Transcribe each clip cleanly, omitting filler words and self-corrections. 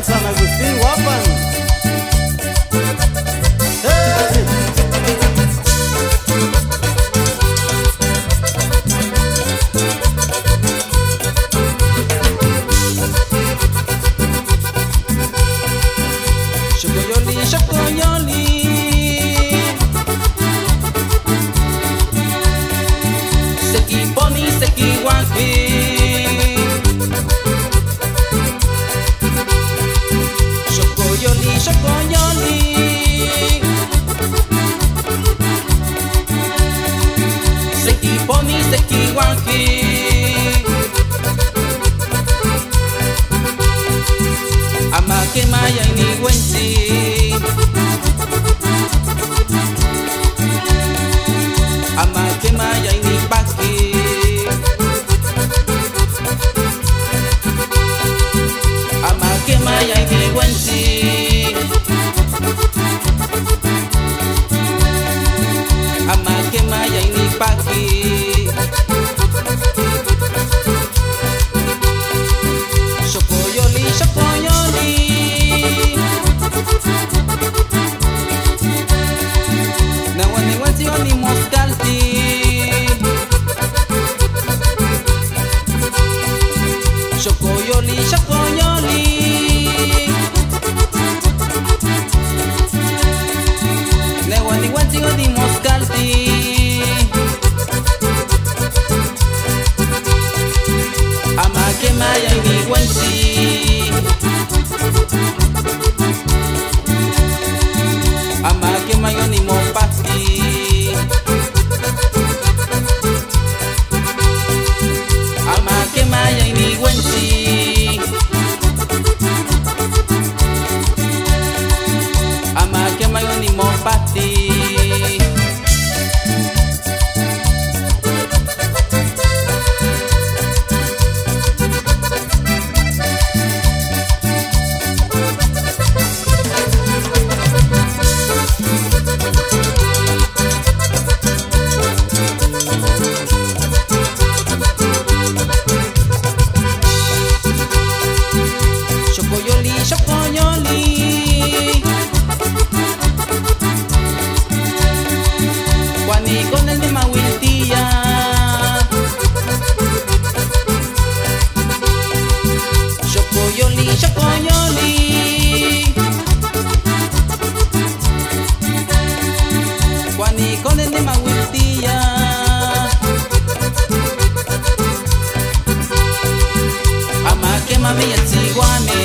San Agustín, Guapan. ¡Hey! Chocoyoli, chocoyoli, seki poni, seki waki. Chocoyoli, chocoyoli, seki poni, seki waki. Ama que maya ni wensi, ama que maya ni paki, ama que maya ni wensi, ama que maya ni paki. Chocoyoli, chocoyoli, nawani wansi oni moskalti. Chocoyoli, chocoyoli, nawani wansi oni moskalti. Ama que maya ni wansi, ama que maya ni mopati, ama que maya ni wansi, ama que maya ni mopati. Chocoyoli, chocoyoli, Juani con el de Mahuiltía. Chocoyoli, chocoyoli, Juani con el de Mahuiltía. Ama que mami el ciguane,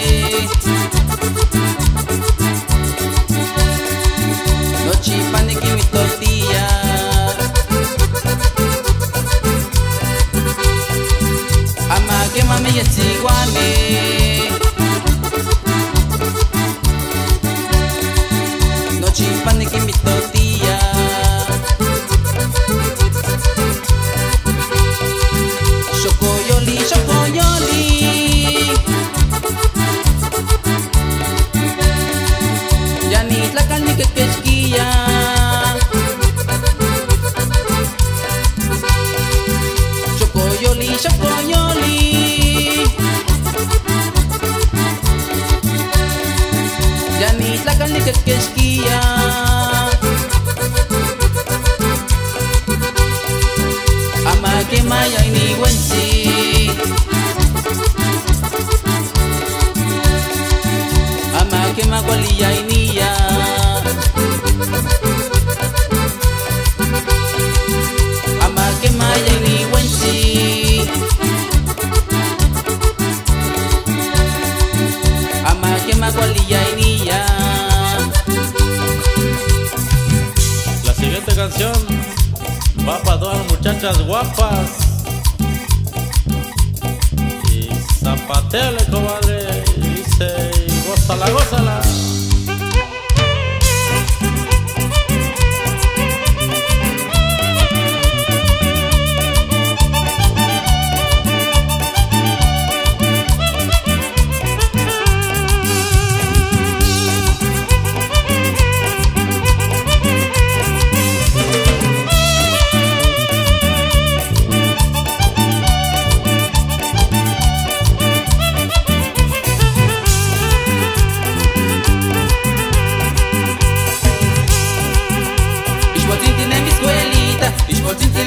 no chipane que mi tortilla. Ama que mami el ciguane, no chipane que mi tortilla. Chocoyoli, chocoyoli, ya ni la carne que quesquilla. Chocoyoli, chocoyoli, ya ni la carne que quesquilla. Ama que maya ni wensi, ama que magualilla y niya, ama que maya ni wensi, ama que magualilla y niya. La siguiente canción va para todas las muchachas guapas. Y zapatele, comadre, dice, gózala, gózala.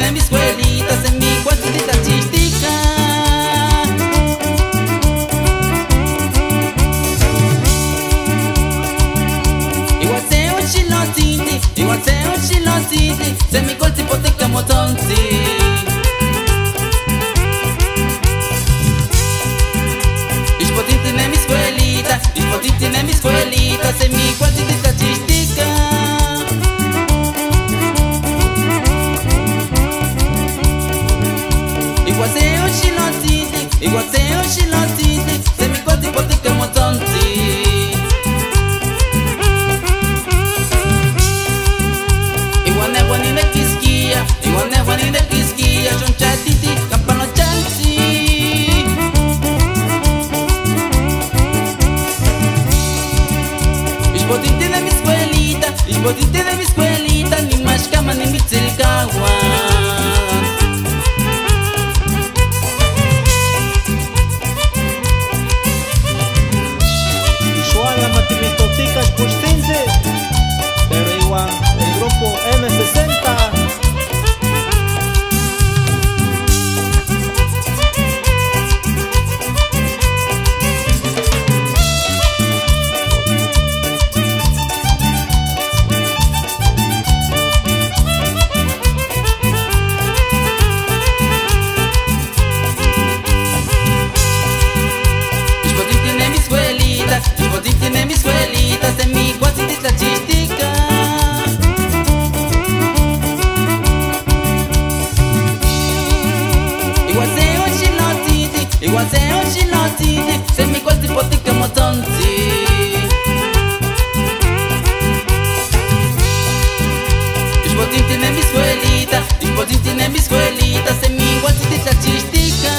tiene mis escuelitas en mi cuartita chistica. Igual se un chilotiti, igual se un chilotiti, se mi cuarto hipoteca motonti. Tiene mi escuelita, tiene mi escuelita, se mi cuartita chistica. Igual se un chilotiti, igual se un chilotiti, se mi cuarto hipoteca motonti. Igual ne guani de quisquilla, igual ne guani de quisquilla, son chatiti, campano chansi. Ishpotinte de mi escuelita, ni mashkama ni mitzilkawan. Ishuaya matimitotica ishpostinte, pero igual el grupo M60. Tiene mis escuelitas en mi cuartita chistica. Igual se un chilotiti, igual se un chilotiti, se mi cuarto hipoteca motonti. Ishpotin tiene mi escuelita, Ishpotin tiene mi escuelita, se mi cuartita chistica.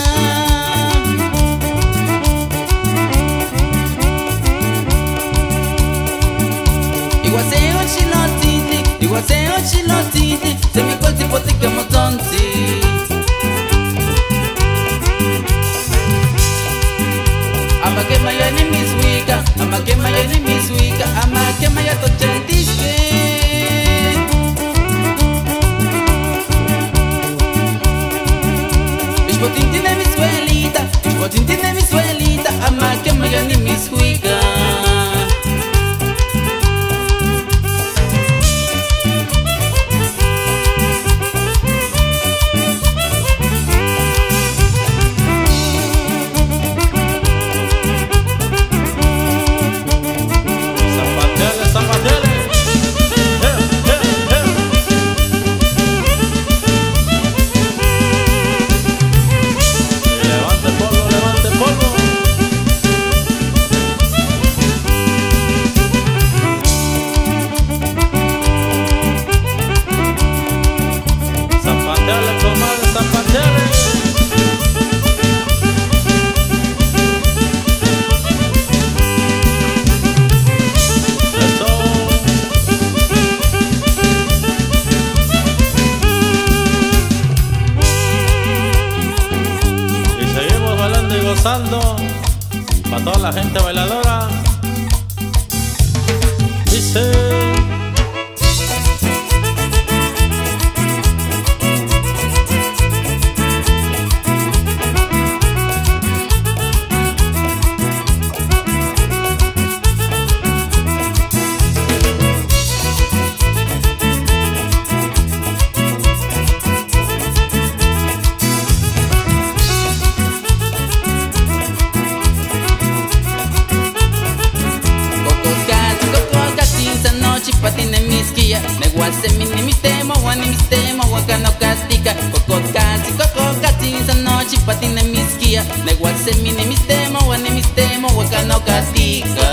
Igual se un chilotiti, igual se un chilotiti, se mi cuarto hipoteca motonti. Ama que maya ni mis wika, ama que maya ni mis wika, ama que maya to chantisque. Ishpotin tiene mi escuelita, Ishpotin tiene mi escuelita, ama que maya ni mis wika. Para toda la gente bailadora, dice. Patine miskia, neguase mini mi tema, wani mi tema, wakano kastika. Coco cati, esa noche patine miskia, neguase mini mi tema, wani mi tema, wakano kastika.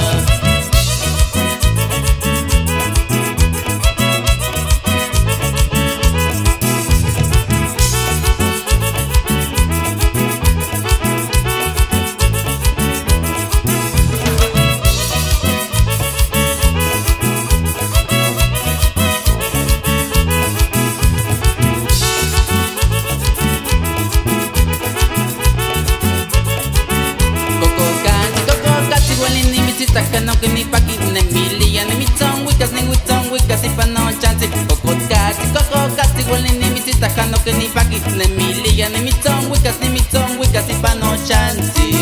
Takano que ni paki ne milia ne mi ton wikas ne witon wikas if no chance coco casi igual ni mi misita jano que ni paki ne mi liga ni mi ton wikas y pa no chansi.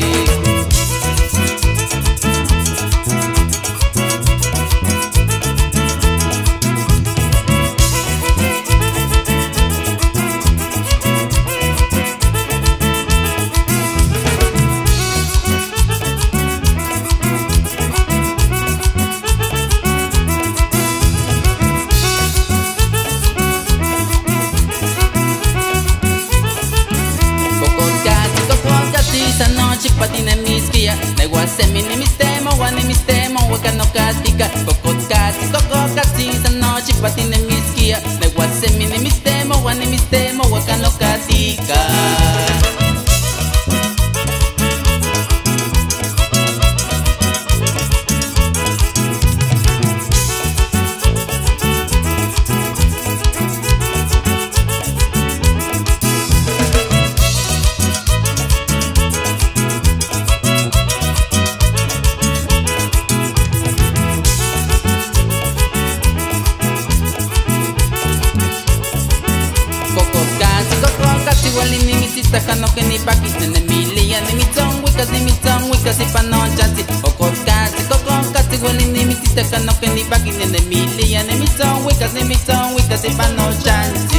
Esa noche patina miskia, neguasemi ni mistemo, waka no katika, coco casi, esa noche patina miskia, neguasemi ni mistemo, waka no katika. Ni misita jano que ni paki ne mi liga ni mi ton wikas y pa no chansi. Coco casi wali ni misita jano que ni paki ne mi liga ni mi ton wikas y pa no chansi.